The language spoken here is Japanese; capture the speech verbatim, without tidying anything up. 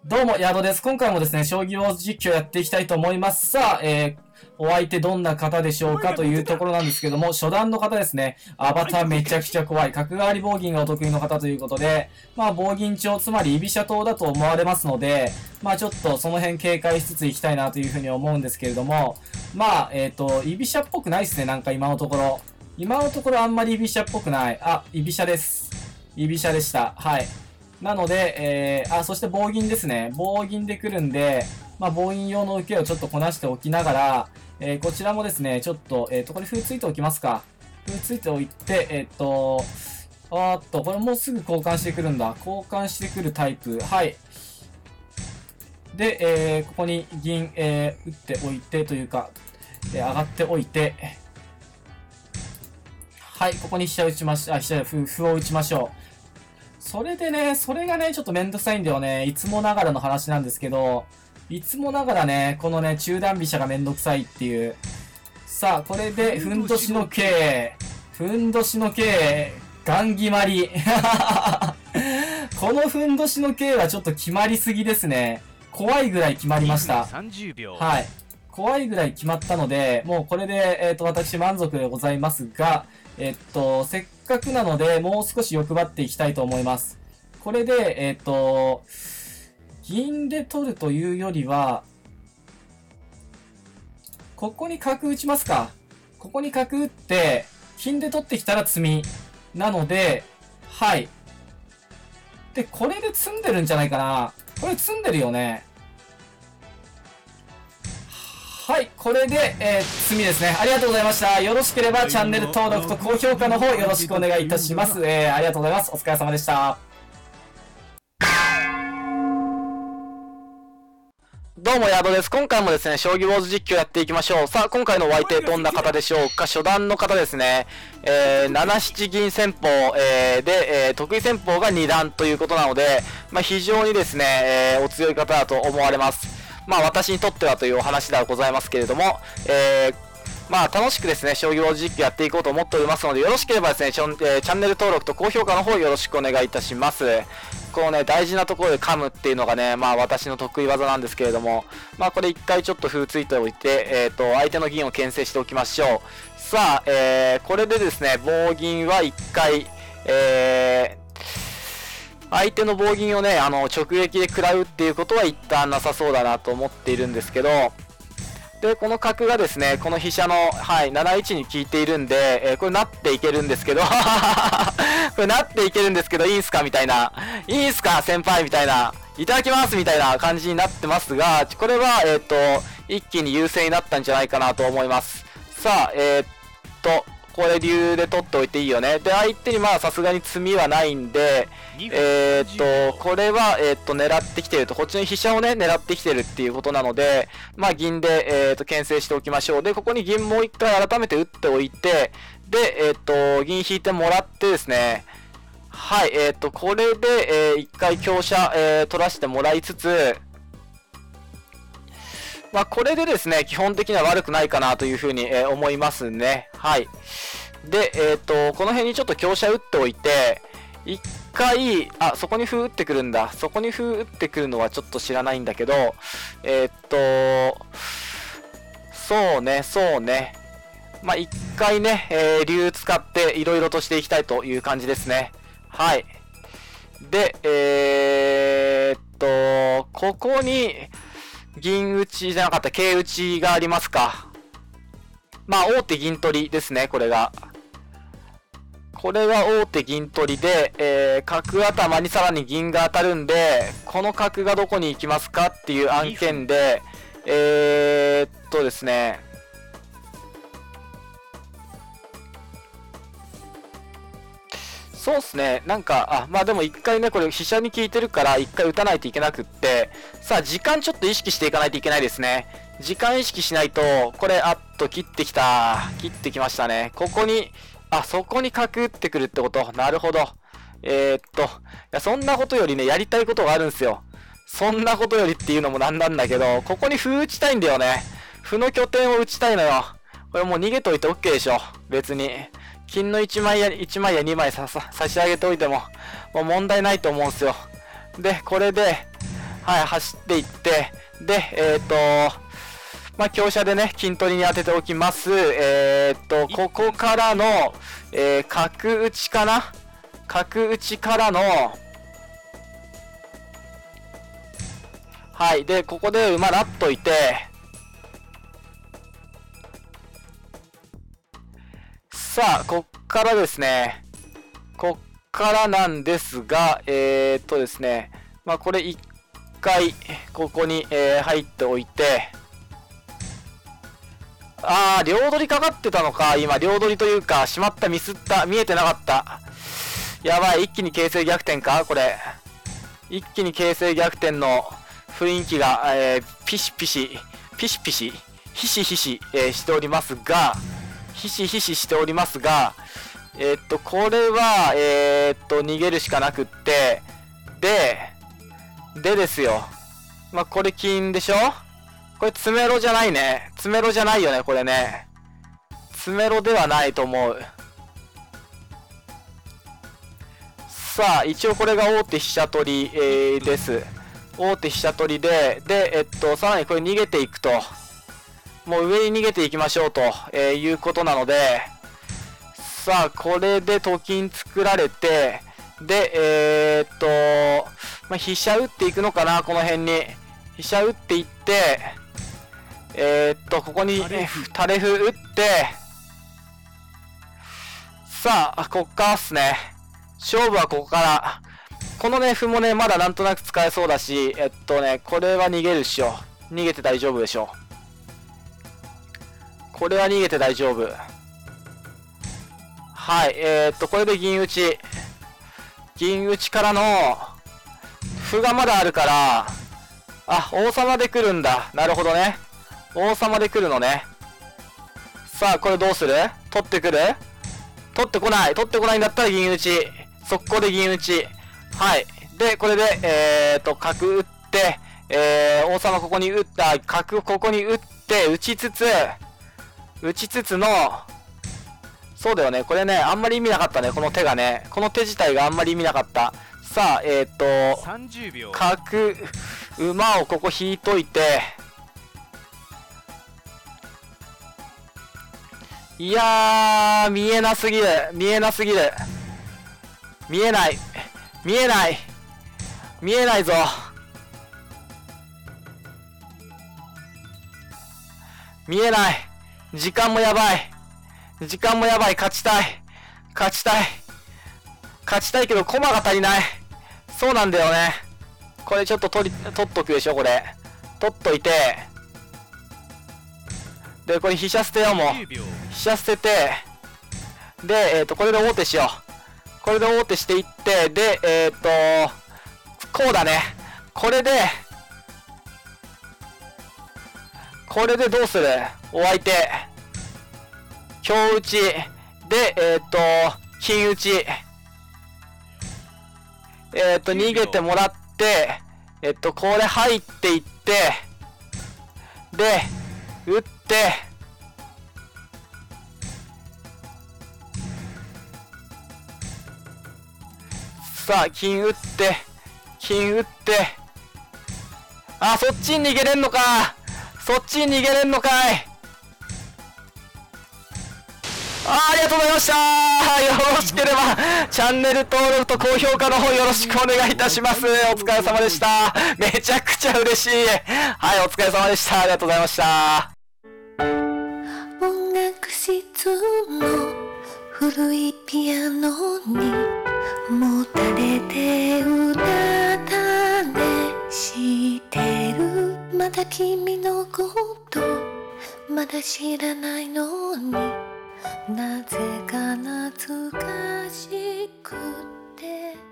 どうも、ヤードです。今回もですね、将棋ウォーズ実況やっていきたいと思います。さあ、えー、お相手どんな方でしょうかというところなんですけども、初段の方ですね、アバターめちゃくちゃ怖い、角換わり棒銀がお得意の方ということで、まあ、棒銀帳、つまり居飛車党だと思われますので、まあ、ちょっとその辺警戒しつついきたいなというふうに思うんですけれども、まあ、えっと、居飛車っぽくないですね、なんか今のところ。今のところあんまり居飛車っぽくない。あ、居飛車です。居飛車でした。はい。なので、えー、あ、そして棒銀ですね。棒銀で来るんで、まあ、棒銀用の受けをちょっとこなしておきながら、えー、こちらもですね、ちょっと、えっと、これ歩ついておきますか。歩ついておいて、えっと、あーっと、これもうすぐ交換してくるんだ。交換してくるタイプ。はい。で、えー、ここに銀、えー、打っておいてというか、えー、上がっておいて、はい、ここに飛車打ちまし、あ、飛車、歩、歩を打ちましょう。それでね、それがね、ちょっとめんどくさいんだよね。いつもながらの話なんですけど、いつもながらね、このね、中段飛車がめんどくさいっていう。さあ、これで、ふんどしの桂、ふんどしの桂、ガン決まり。このふんどしの桂はちょっと決まりすぎですね。怖いぐらい決まりました。はい。怖いぐらい決まったので、もうこれで、えっと、私満足でございますが、えっと、せっかくなので、もう少し欲張っていきたいと思います。これで、えっと、銀で取るというよりは、ここに角打ちますか。ここに角打って、金で取ってきたら詰み。なので、はい。で、これで詰んでるんじゃないかな。これ詰んでるよね。はい、これで、えー、詰みですね。ありがとうございました。よろしければチャンネル登録と高評価の方よろしくお願いいたします。えー、ありがとうございます。お疲れ様でした。どうも、ヤードです。今回もですね、将棋ウォーズ実況やっていきましょう。さあ、今回のお相手、どんな方でしょうか。初段の方ですね。えー、なな七銀戦法、えー、で、えー、得意戦法がに段ということなので、まあ、非常にですね、えー、お強い方だと思われます。まあ、私にとってはというお話ではございますけれども、えー、まあ、楽しくですね、将棋ウォーズ実況やっていこうと思っておりますので、よろしければですね、チャン、えー、チャンネル登録と高評価の方よろしくお願いいたします。このね、大事なところで噛むっていうのがね、まあ私の得意技なんですけれども、まあこれ一回ちょっと歩ついておいて、えっと、相手の銀を牽制しておきましょう。さあ、えー、これでですね、棒銀は一回、えー、相手の棒銀をね、あの、直撃で食らうっていうことは一旦なさそうだなと思っているんですけど、で、この角がですね、この飛車の、はい、なないちに効いているんで、えー、これなっていけるんですけど、これなっていけるんですけど、いいんすかみたいな。いいんすか先輩みたいな。いただきますみたいな感じになってますが、これは、えっと、一気に優勢になったんじゃないかなと思います。さあ、えー、っと、これ竜で取っておいていいよね。で、相手にまあさすがに詰みはないんで、えー、っと、これは、えー、っと、狙ってきてると、こっちの飛車をね、狙ってきてるっていうことなので、まあ銀で、えー、っと、牽制しておきましょう。で、ここに銀もう一回改めて打っておいて、で、えー、っと、銀引いてもらってですね、はい、えー、っと、これで、えー、一回香車、えー、取らせてもらいつつ、まあ、これでですね、基本的には悪くないかなというふうに、えー、思いますね。はい。で、えっと、この辺にちょっと香車打っておいて、一回、あ、そこに歩打ってくるんだ。そこに歩打ってくるのはちょっと知らないんだけど、えっと、そうね、そうね。まあ、一回ね、えー、竜使っていろいろとしていきたいという感じですね。はい。で、えー、っと、ここに、銀打ちじゃなかった桂打ちがありますか。まあ、王手銀取りですね、これが。これが王手銀取りで、えー、角頭にさらに銀が当たるんで、この角がどこに行きますかっていう案件で、えー、っとですね、そうっすね。なんか、あ、まあでも一回ね、これ飛車に効いてるから一回打たないといけなくって、さあ時間ちょっと意識していかないといけないですね。時間意識しないと、これ、あっと切ってきた。切ってきましたね。ここに、あ、そこに角打ってくるってこと。なるほど。えー、っと、いや、そんなことよりね、やりたいことがあるんですよ。そんなことよりっていうのもなんなんだけど、ここに歩打ちたいんだよね。歩の拠点を打ちたいのよ。これもう逃げといて OK でしょ。別に。金のいちまいやいちまいやにまいささ差し上げておいてももう問題ないと思うんですよ。でこれではい、走っていって、で、えっ、ー、と、まあ、強射でね、筋トレに当てておきます。えっ、ー、と、ここからの、えー、角打ちかな角打ちからの、はい、で、ここで馬なっといて、さあ、こっからですね、こっからなんですが、えー、っとですね、まあ、これ一回、ここに、えー、入っておいて、あー、両取りかかってたのか、今、両取りというか、しまった、ミスった、見えてなかった。やばい、一気に形勢逆転かこれ。一気に形勢逆転の雰囲気が、えー、ピシピシ、ピシピシ、ひしひし、えー、しておりますが、ひしひししておりますが、えー、っと、これは、えー、っと、逃げるしかなくって、で、でですよ。まあ、これ金でしょこれ、詰めろじゃないね。詰めろじゃないよね、これね。詰めろではないと思う。さあ、一応これが大手飛車取り、えー、です。大手飛車取りで、で、えっと、さらにこれ逃げていくと。もう上に逃げていきましょうと、えー、いうことなので、さあ、これでと金作られて、で、えー、っと、まあ、飛車打っていくのかな、この辺に。飛車打っていって、えー、っと、ここに、タレフ打って、さあ、こっからっすね。勝負はここから。このね、歩もね、まだなんとなく使えそうだし、えっとね、これは逃げるっしょ。逃げて大丈夫でしょ。これは逃げて大丈夫。はい、えー、っと、これで銀打ち。銀打ちからの、歩がまだあるから、あ、王様で来るんだ。なるほどね。王様で来るのね。さあ、これどうする？取ってくる？取ってこない。取ってこないんだったら銀打ち。速攻で銀打ち。はい。で、これで、えーと、角打って、えー、王様ここに打った、角ここに打って、打ちつつ、打ちつつの、そうだよね。これね、あんまり意味なかったね。この手がね。この手自体があんまり意味なかった。さあ、えーと、角、馬をここ引いといて、いやー、見えなすぎる。見えなすぎる。見えない。見えない。見えないぞ。見えない。時間もやばい。時間もやばい。勝ちたい。勝ちたい。勝ちたいけど、駒が足りない。そうなんだよね。これちょっと取り、取っとくでしょ、これ。取っといて。で、これ飛車捨てよ、もう。飛車捨てて。で、えっと、これで王手しよう。これで王手していって、で、えっと、こうだね。これで、これでどうする？お相手。強打ち。で、えっと、金打ち。えっと、逃げてもらって、えっと、これ入っていって、で、打って、さあ、金打って、金打って、あ、そっちに逃げれんのか。そっちに逃げれんのかい。あ, ありがとうございました。よろしければチャンネル登録と高評価の方よろしくお願いいたします。お疲れ様でした。めちゃくちゃ嬉しい。はい、お疲れ様でした。ありがとうございました。 音楽室の古いピアノにもたれて歌ったねしてる。まだ君のことまだ知らないのになぜか懐かしくて